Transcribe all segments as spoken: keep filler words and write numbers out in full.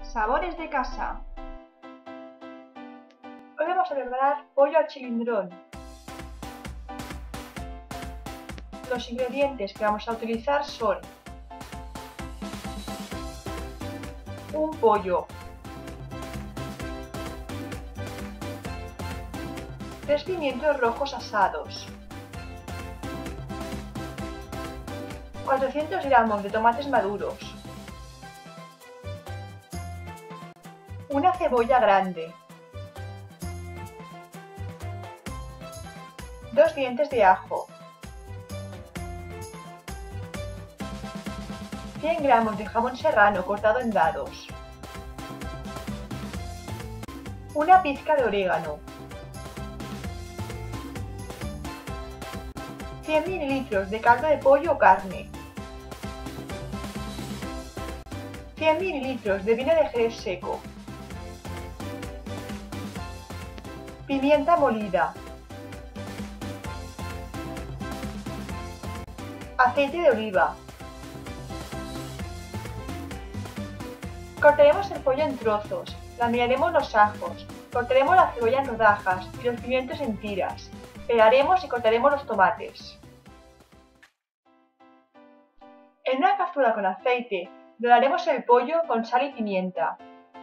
Sabores de casa. Hoy vamos a preparar pollo al chilindrón. Los ingredientes que vamos a utilizar son un pollo, tres pimientos rojos asados, cuatrocientos gramos de tomates maduros, una cebolla grande, dos dientes de ajo, cien gramos de jamón serrano cortado en dados, una pizca de orégano, cien mililitros de caldo de pollo o carne, cien mililitros de vino de jerez seco, pimienta molida, aceite de oliva. Cortaremos el pollo en trozos, laminaremos los ajos, cortaremos la cebolla en rodajas y los pimientos en tiras, pelaremos y cortaremos los tomates. En una cazuela con aceite doraremos el pollo con sal y pimienta.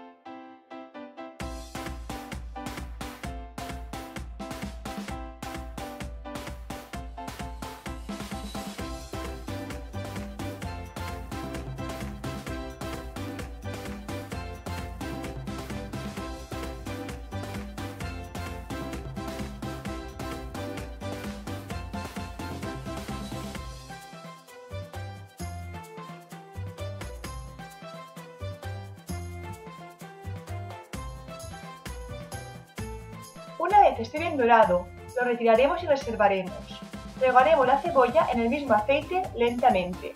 Una vez esté bien dorado, lo retiraremos y reservaremos. Regaremos la cebolla en el mismo aceite lentamente.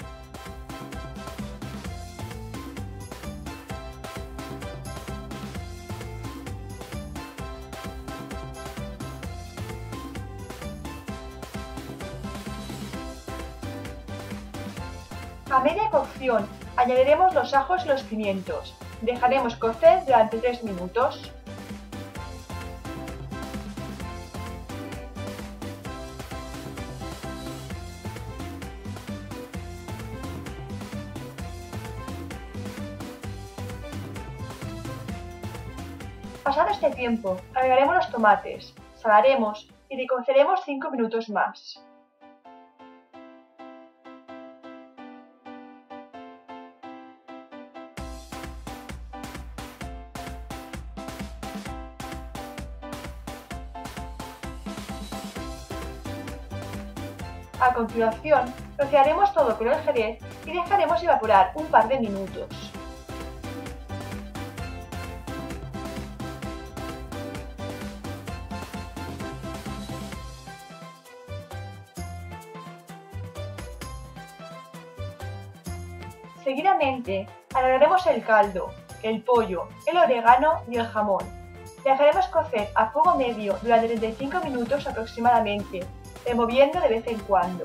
A media cocción añadiremos los ajos y los pimientos. Dejaremos cocer durante tres minutos. Pasado este tiempo, agregaremos los tomates, salaremos y recoceremos cinco minutos más. A continuación, rociaremos todo con el jerez y dejaremos evaporar un par de minutos. Seguidamente, agregaremos el caldo, el pollo, el orégano y el jamón. Dejaremos cocer a fuego medio durante treinta y cinco minutos aproximadamente, removiendo de vez en cuando.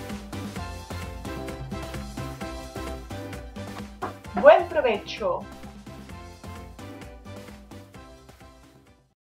¡Buen provecho!